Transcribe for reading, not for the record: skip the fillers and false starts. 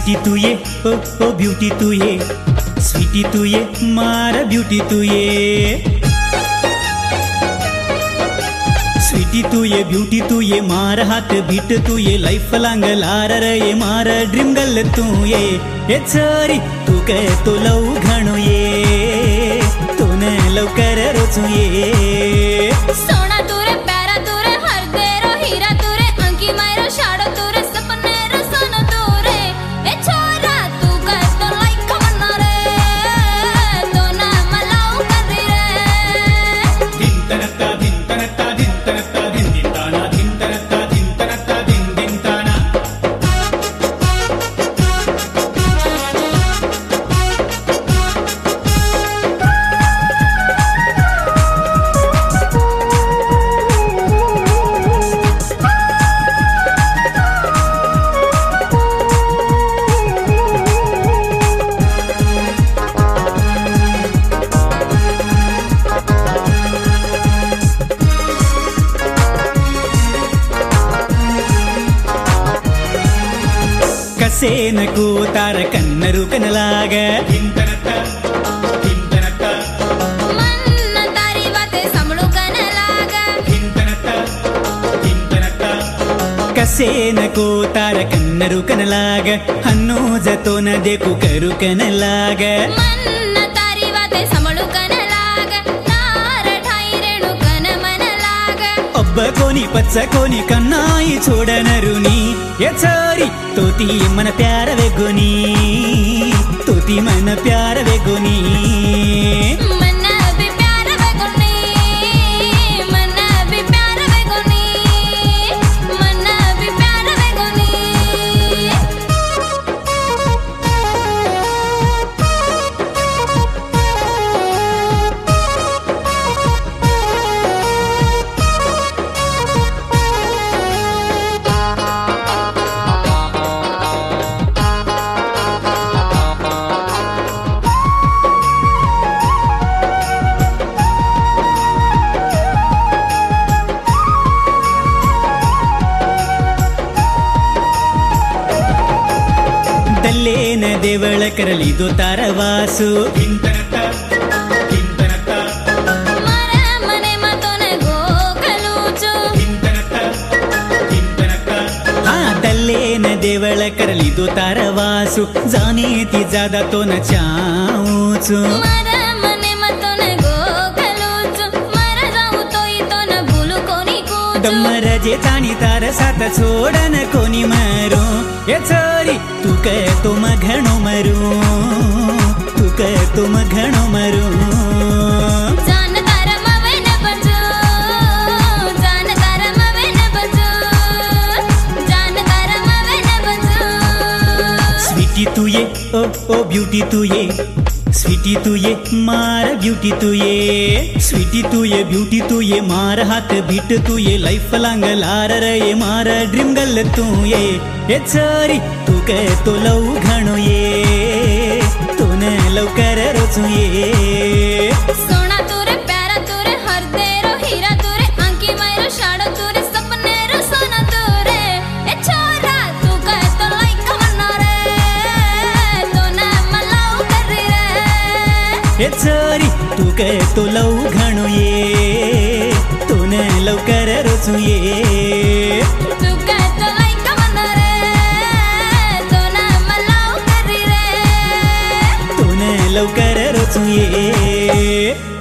स्वीटी तू ये ओ ब्यूटी तू ये, स्वीटी तू ये मारा ब्यूटी तू ये, स्वीटी तू ये ब्यूटी तू ये मार हात बीट तू ये लाइफ लांग लार ये मार ड्रीम गर्ल तू ये छोरी तू काय तो लव घणो ये तू न लवकर रोचू ये सोना तू रे प्यारा तू रे हर देरो हीरा तू रे अंकी मायरो शाडो तू रे सपने रो सोना तू रे ए छोरा तू काय तो लाइक मन्ना रे तो ना मलाऊ कर रे दिन तनता दिन तनता दिन तनता दिन दिन ताना दिन तनता दिन तनता दिन दिन ताना ಕಸೇನಕೂ ತಾರ ಕನ್ನರು ಕನಲಾಗ ಮನ್ನ ತಾರಿ ವಾತೆ ಸಮಳು ಕನಲಾಗ ಕಸೇನಕೂ ತಾರ ಕನ್ನರು ಕನಲಾಗ ಹನ್ನೋ ಜತೋನ ದೇಕು ಕರು ಕನಲಾಗ ಮನ್ನ ತಾರಿ ವಾತೆ ಸಮಳು ಕನಲಾಗ ತಾರ ಠಾಯಿರೇಣು ಕನ ಮನಲಾಗ ಒಬ್ಬ ಕೋನಿ ಪಚ್ಚ ಕೋನಿ ಕನ್ನಾಯಿ ಚೋಡನರುನಿ छोरी तोती मन प्यार वे गोनी तोती मन प्यार वे गोनी मन भी प्यार वे गोनी मन भी प्यार वे गोनी मन भी प्यार वे गोनी ದಲ್ಲೇನ ದೇವಳ ಕರಲಿದು ತಾರವಾಸು ಮರ ಮನೆ ಮತೋನೆ ಗೋಕಲೂಚು ಹಾ ದಲ್ಲೇನ ದೇವಳ ಕರಲಿದು ತಾರವಾಸು ಜಾನೇತಿ ಜಾದ ತೋನ ಚಾऊचು ಮರ ಮನೆ ಮತೋನೆ ಗೋಕಲೂಚು ಮರ ಜಾವು ತೋಯಿ ತೋನ ಭೂಲು ಕೋನಿ ಕೂಚು दम्मर जे जानी तार साथ छोड़न कोनी मरो ये छोरी तू कह तुम घणो मरू तू कह तुम घणो मरू जान तारा मवे न बजो जान तारा मवे न बजो जान तारा मवे न बजो स्वीटी तू ये ओ ब्यूटी तू ये, स्वीटी तू ये मार ब्यूटी तू ये, स्वीटी तू ये ब्यूटी तू ये मार हाथ बीट तू ये लाइफ लांग लार ये मार ड्रीम गर्ल तू ये छोरी तू कह तो लव घणो ये तू न लवकर रोचू ये सोना तू रे प्यारा तू रे हर देरो हीरा तू रे अंकी मायरो शाडो तू रे सपने रो सोना तू रे ए छोरा तू कह तो लाइक मन्ना रे तो ना मलाऊ कर रे छोरी तू कह तो लव घणो ये तू न लवकर रोचू ये तू कह तो लाइक मन्ना रे तो ना मलाऊ कर रे तू न लवकर रोचू ये।